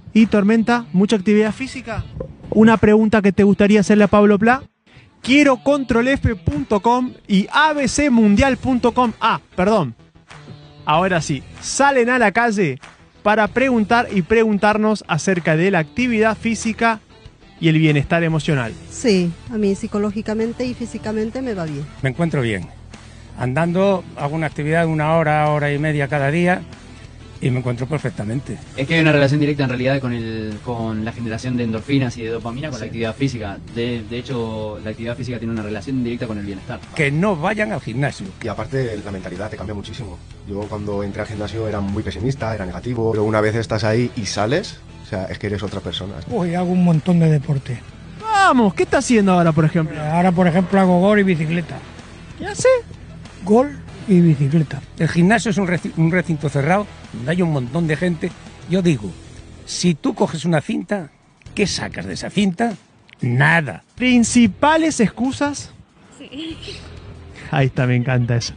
¿Y Tormenta? ¿Mucha actividad física? Una pregunta que te gustaría hacerle a Pablo Pla. Quiero controlf.com y abcmundial.com. Ah, perdón. Ahora sí, salen a la calle para preguntar y preguntarnos acerca de la actividad física y el bienestar emocional. Sí, a mí psicológicamente y físicamente me va bien. Me encuentro bien. Andando, hago una actividad de 1 hora, hora y media cada día y me encuentro perfectamente. Es que hay una relación directa en realidad con la generación de endorfinas y de dopamina con la actividad física. De hecho, la actividad física tiene una relación directa con el bienestar. Que no vayan al gimnasio. Y aparte la mentalidad te cambia muchísimo. Yo cuando entré al gimnasio era muy pesimista, era negativo, pero una vez estás ahí y sales, o sea, es que eres otra persona. Uy, hago un montón de deporte. Vamos, ¿qué está haciendo ahora, por ejemplo? Ahora, por ejemplo, hago gol y bicicleta. ¿Qué hace? Gol y bicicleta. El gimnasio es un recinto cerrado donde hay un montón de gente. Yo digo, si tú coges una cinta, ¿qué sacas de esa cinta? Nada. ¿Principales excusas? Sí. Ahí está, me encanta eso.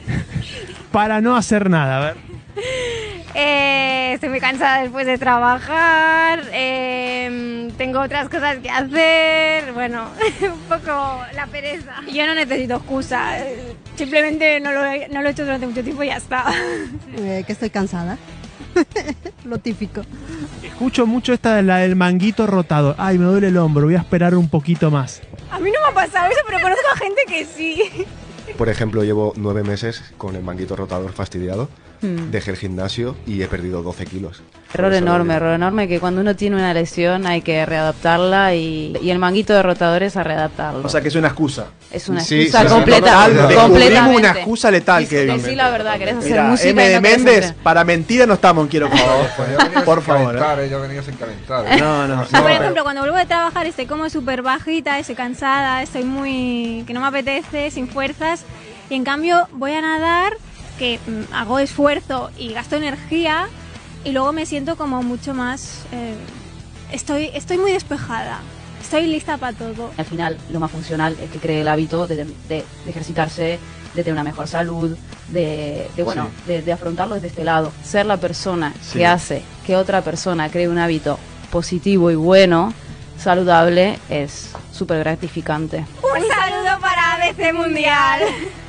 Para no hacer nada, a ver. Estoy muy cansada después de trabajar, tengo otras cosas que hacer, bueno, un poco la pereza. Yo no necesito excusa, simplemente no lo he hecho durante mucho tiempo y ya está. Que estoy cansada. Lo típico. Escucho mucho esta de la del manguito rotador. Ay, me duele el hombro, voy a esperar un poquito más. A mí no me ha pasado eso, pero conozco a gente que sí. Por ejemplo, llevo 9 meses con el manguito rotador fastidiado, dejé el gimnasio y he perdido 12 kilos. Error enorme, que cuando uno tiene una lesión hay que readaptarla y el manguito de rotador es a readaptarlo. O sea que es una excusa. Es una excusa completamente. Descubrimos una excusa letal, Kevin. Decí la verdad, querés hacer Mira, música M y de no querés Méndez, hacer. para mentira no estamos en Quiero Joder. Por favor. Yo venía sin calentar. No. Por ejemplo, cuando vuelvo de trabajar estoy como súper bajita, estoy cansada, estoy muy... que no me apetece, sin fuerzas. Y en cambio voy a nadar, que hago esfuerzo y gasto energía y luego me siento como mucho más... estoy muy despejada, estoy lista para todo. Al final, lo más funcional es que cree el hábito de ejercitarse, de tener una mejor salud, de afrontarlo desde este lado. Ser la persona que hace que otra persona cree un hábito positivo y bueno, saludable, es súper gratificante. Un saludo para ABC Mundial.